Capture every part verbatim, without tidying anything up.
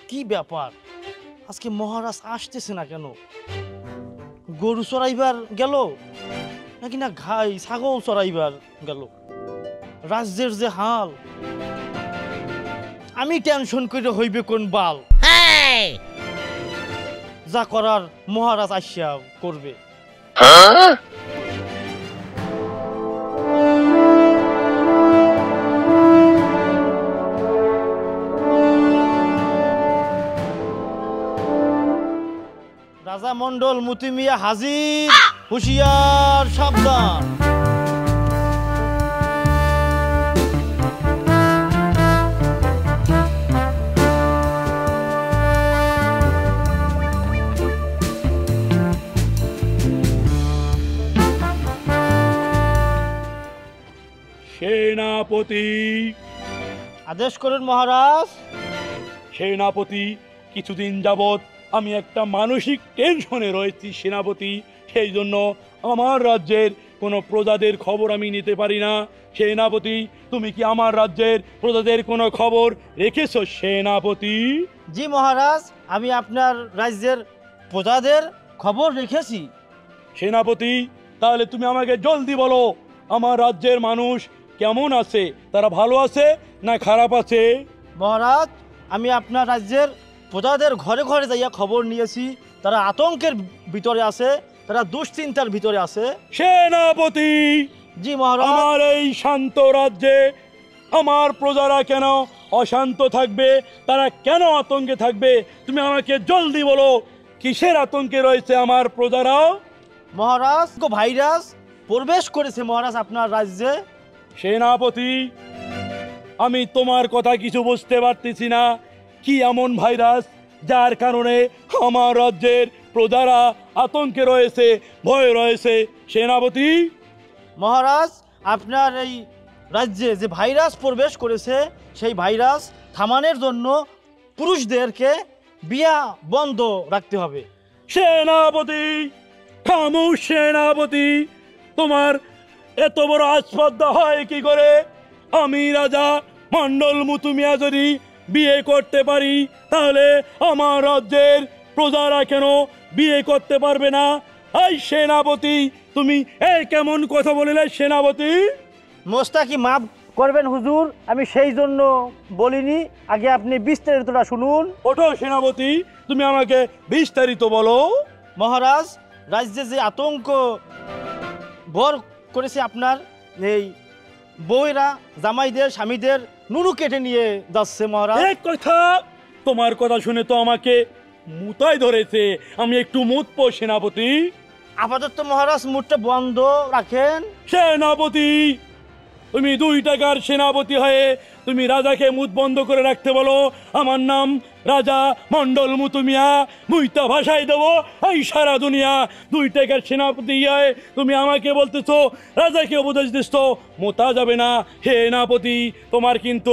কি ব্যাপার, আজকে মহারাজ আসতেছে না কেন? গরু চড়াইবার গেল নাকি না ঘাই ছাগল চড়াইবার গেল? রাজ্যের যে হাল, আমি টেনশন করে হইবে কোন বাল। যা করার মহারাজ আসিয়া করবে। রাজা মন্ডল মুতিমিয়া হাজির, হুঁশিয়ার সাবধান। সেনাপতি, আদেশ করুন মহারাজ। সেনাপতি, কিছুদিন যাবৎ আমি একটা মানসিক টেনশনে রয়েছি সেনাপতি। সেই জন্য আমার রাজ্যের কোনো প্রজাদের খবর আমি নিতে পারি না। সেনাপতি, তুমি কি আমার রাজ্যের প্রজাদের কোনো খবর রেখেছো সেনাপতি? জি মহারাজ, আমি আপনার রাজ্যের প্রজাদের খবর রেখেছি। সেনাপতি, তাহলে তুমি আমাকে জলদি বলো, আমার রাজ্যের মানুষ কেমন আছে? তারা ভালো আছে না খারাপ আছে? মহারাজ, আমি আপনার রাজ্যের প্রজাদের ঘরে ঘরে যাইয়া খবর নিয়েছি। তারা আতঙ্কের ভিতরে আছে, তারা দুশ্চিন্তার ভিতরে আছে। সেনাপতি, জি মহারাজ। আমার এই শান্ত রাজ্যে আমার প্রজারা কেন অশান্ত থাকবে? তারা কেন আতঙ্কে থাকবে? তুমি আমাকে জলদি বলো, কিসের আতঙ্কে রয়েছে আমার প্রজারা? মহারাজ, ভাইরাস প্রবেশ করেছে মহারাজ আপনার রাজ্যে। সেনাপতি, আমি তোমার কথা কিছু বুঝতে পারতেছি না। কি এমন ভাইরাস যার কারণে আমার রাজ্যের প্রজারা আতঙ্কে রয়েছে, ভয়ে রয়েছে? সেনাপতি, মহারাজ, আপনার এই রাজ্যে যে ভাইরাস প্রবেশ করেছে, সেই ভাইরাস থামানোর জন্য পুরুষদেরকে বিয়া বন্ধ রাখতে হবে। সেনাপতি খামোশ। সেনাপতি, তোমার এত বড় আস্পর্ধা হয় কি করে? আমি রাজা মন্ডল মুতুমিয়া যদি বিয়ে করতে পারি, তাহলে আমার রাজ্যের প্রজারা কেন বিয়ে করতে পারবে না? এই সেনাপতি, তুমি এই কেমন কথা বলিলে সেনাপতি? মোস্তাকি মাফ করবেন হুজুর, আমি সেই জন্য বলিনি। আগে আপনি বিস্তারিতটা শুনুন। ওঠো সেনাপতি, তুমি আমাকে বিস্তারিত বলো। মহারাজ, রাজ্যে যে আতঙ্ক ভর করেছে, আপনার এই বউয়েরা জামাইদের স্বামীদের নুনু কেটে নিয়ে যাচ্ছে মহারাজ। এক কথা, তোমার কথা শুনে তো আমাকে মুতাই ধরেছে। আমি একটু মুতবো সেনাপতি। আপাতত মহারাজ মুখটা বন্ধ রাখেন। সেনাপতি, তুমি দুই টাকার সেনাপতি হয়ে তুমি রাজাকে মুখ বন্ধ করে রাখতে বলো। আমার নাম রাজা মন্ডল মুতুমিয়া, মুইতা ভাষায় দেবো এই সারা দুনিয়া। দুই টাকার সেনাপতি হয়ে তুমি আমাকে বলতেছো, রাজাকে উপদেশ দিচ্ছ মোতা যাবে না। সেনাপতি, তোমার কিন্তু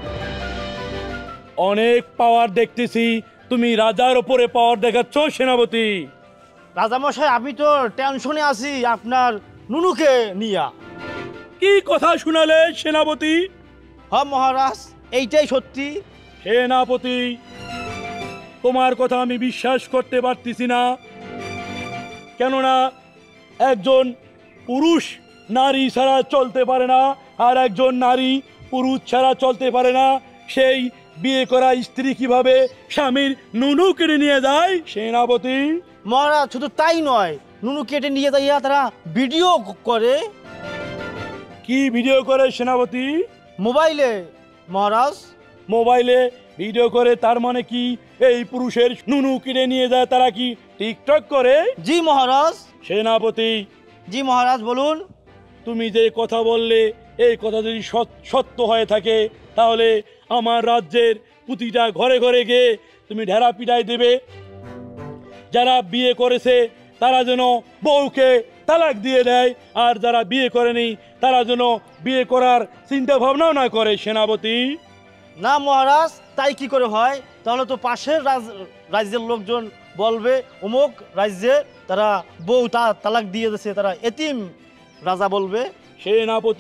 অনেক পাওয়ার দেখতেছি, তুমি রাজার ওপরে পাওয়ার দেখাচ্ছ সেনাপতি। রাজামশাই, আমি তো টেনশনে আছি আপনার নুনুকে নিয়া। কি কথা শুনালে সেনাপতি? হ্যাঁ মহারাজ, এইটাই সত্যি। সেনাপতি, তোমার কথা আমি বিশ্বাস করতে পারতেছি না। কেননা একজন পুরুষ নারী ছাড়া চলতে পারে না, আর একজন নারী পুরুষ ছাড়া চলতে পারে না। সেই বিয়ে করা স্ত্রী কিভাবে স্বামীর নুনু কেড়ে নিয়ে যায় সেনাপতি? মহারাজ, শুধু তাই নয়, নুনু কেটে নিয়ে যাইয়া তারা ভিডিও করে। কি ভিডিও করে সেনাপতি? মোবাইলে মহারাজ। মোবাইলে ভিডিও করে, তার মানে কি এই পুরুষের নুনু কেড়ে নিয়ে যায়? তারা কি টিকটক করে? জি মহারাজ। সেনাপতি, জি মহারাজ, বলুন। তুমি যে কথা বললে, এই কথা যদি সত্য হয়ে থাকে, তাহলে আমার রাজ্যের প্রতিটা ঘরে ঘরে গিয়ে তুমি ঢেরা পিটাই দেবে। যারা বিয়ে করেছে তারা যেন বউকে তালাক দিয়ে দেয়, আর যারা বিয়ে করেনি তারা যেন বিয়ে করার চিন্তা ভাবনাও না করে সেনাপতি। না মহারাজ, তাই কি করে হয়? তাহলে তো পাশের রাজ্যের লোকজন বলবে অমুক রাজ্যে তারা বউ তা তালাক দিয়ে দিয়েছে, তারা এতিম রাজা বলবে। সেনাপতি,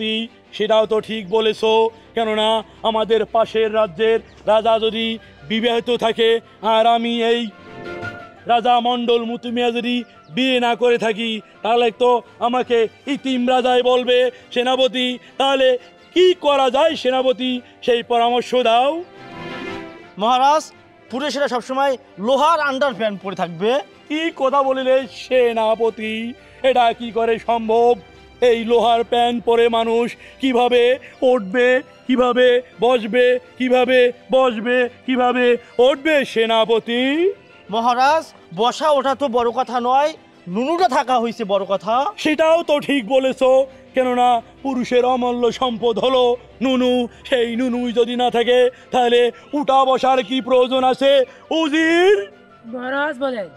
সেটাও তো ঠিক বলেছো, কেননা আমাদের পাশের রাজ্যের রাজা যদি বিবাহিত থাকে আর আমি এই রাজা মণ্ডল মুতুমিয়া যদি বিয়ে না করে থাকি, তাহলে তো আমাকে ইতিম রাজাই বলবে। সেনাপতি, তাহলে কি করা যায় সেনাপতি, সেই পরামর্শ দাও। মহারাজ, পুরুষেরা সবসময় লোহার আন্ডার প্যান্ট পরে থাকবে। কি কথা বলিলে সেনাপতি, এটা কি করে সম্ভব? এই লোহার প্যান্ট পরে মানুষ কিভাবে উঠবে, কিভাবে বসবে, কিভাবে বসবে, কিভাবে উঠবে সেনাপতি? মহারাজ, বসা ওঠা তো বড় কথা নয়, নুনুটা থাকা হয়েছে বড় কথা। সেটাও তো ঠিক বলেছো, কেননা পুরুষের অমূল্য সম্পদ হলো নুনু। সেই নুনুই যদি না থাকে তাহলে উঠা বসার কি প্রয়োজন আছে? উজির, মহারাজ বলেন।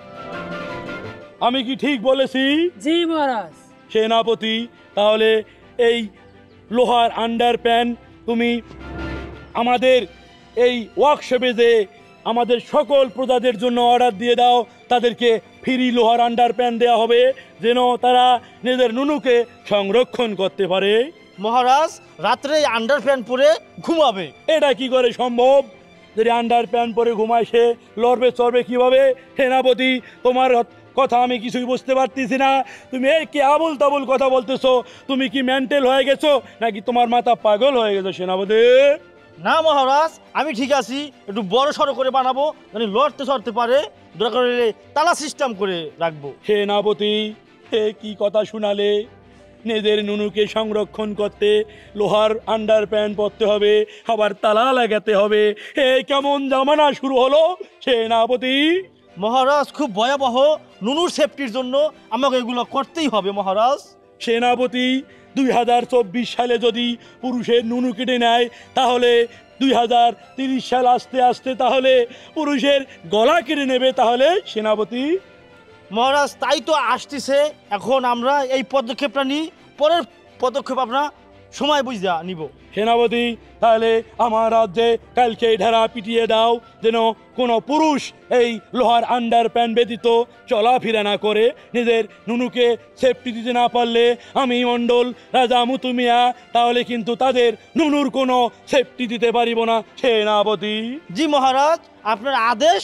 আমি কি ঠিক বলেছি? জি মহারাজ। সেনাপতি, তাহলে এই লোহার আন্ডার প্যান্ট তুমি আমাদের এই ওয়ার্কশপে যে আমাদের সকল প্রজাদের জন্য অর্ডার দিয়ে দাও, তাদেরকে ফ্রি লোহার আন্ডার প্যান্ট দেওয়া হবে, যেন তারা নিজের নুনুকে সংরক্ষণ করতে পারে। মহারাজ, রাত্রে আন্ডার প্যান্ট পরে ঘুমাবে। এটা কি করে সম্ভব? যদি আন্ডার প্যান্ট পরে ঘুমায় সে লড়বে চড়বে কিভাবে? সেনাপতি, তোমার কথা আমি কিছুই বুঝতে পারতেছি না। তুমি এই কি আবুল তাবুল কথা বলতেছো? তুমি কি মেন্টাল হয়ে গেছো নাকি তোমার মাথা পাগল হয়ে গেছো সেনাপতি? না মহারাজ, আমি ঠিক আছি। একটু বড় সড়ো করে বানাবো, মানে লড়তে চড়তে পারে। দরকার হলে তালা সিস্টেম করে রাখবো। সেনাপতি, হে কি কথা শুনালে! নিজের নুনুকে সংরক্ষণ করতে লোহার আন্ডার প্যান্ট পরতে হবে, আবার তালা লাগাতে হবে। হে কেমন জামানা শুরু হলো সেনাপতি! মহারাজ, খুব ভয়াবহ। নুনুর সেফটির জন্য আমাকে এগুলো করতেই হবে মহারাজ। সেনাপতি, দুই হাজার চব্বিশ সালে যদি পুরুষের নুনু কেটে নেয়, তাহলে দুই হাজার তিরিশ সাল আসতে আসতে তাহলে পুরুষের গলা কেটে নেবে। তাহলে সেনাপতি? মহারাজ, তাই তো আসতেছে। এখন আমরা এই পদক্ষেপটা নিই, পরের পদক্ষেপ আমরা সময় বুঝা নিব। সেনাপতি, তাহলে আমার রাজ্যে কালকে ঢেরা পিটিয়ে দাও, যেন কোনো পুরুষ এই লোহার আন্ডার প্যান্ট ব্যতীত চলাফেরা না করে। নিজের নুনুকে সেফটি দিতে না পারলে আমি মণ্ডল রাজা মুতুমিয়া তাহলে কিন্তু তাদের নুনুর কোনো সেফটি দিতে পারিব না সেনাপতি। জি মহারাজ, আপনার আদেশ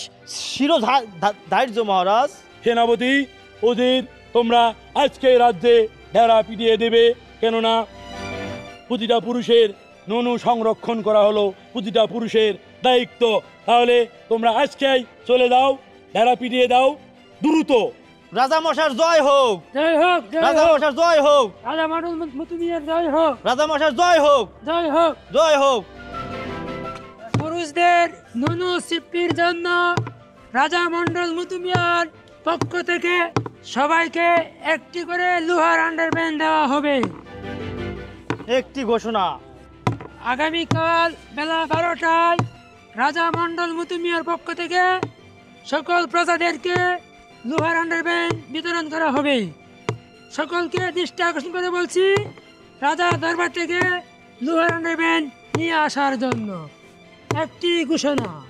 শিরোধার্য মহারাজ। সেনাপতি, ওদের তোমরা আজকে রাজ্যে ঢেরা পিটিয়ে দেবে, কেননা প্রতিটা পুরুষের নুনু সংরক্ষণ করা হলো প্রতিটা পুরুষের দায়িত্ব। তাহলে তোমরা আজকেই চলে দাও, ঢেরা পিটিয়ে দাও দ্রুত। রাজা মশার জয় হোক। জয় হোক, জয় রাজা হোক। মশার জয় হোক। রাজা মণ্ডল মুতুমিয়ার জয় হোক। রাজা মশার জয় হোক। জয় হোক। জয় হোক। পুরুষদের নুনু সিপির জন্য রাজা মণ্ডল মুতুমিয়ার পক্ষ থেকে সবাইকে একটি করে লোহার আন্ডারপ্যান্ট দেওয়া হবে। একটি ঘোষণা, আগামীকাল বেলা বারোটায় রাজা মণ্ডল মুতুমিয়ার পক্ষ থেকে সকল প্রজাদেরকে লোহার আন্ডারপ্যান্ট বিতরণ করা হবে। সকলকে দৃষ্টি আকর্ষণ করে বলছি, রাজা দরবার থেকে লোহার আন্ডারপ্যান্ট নিয়ে আসার জন্য একটি ঘোষণা।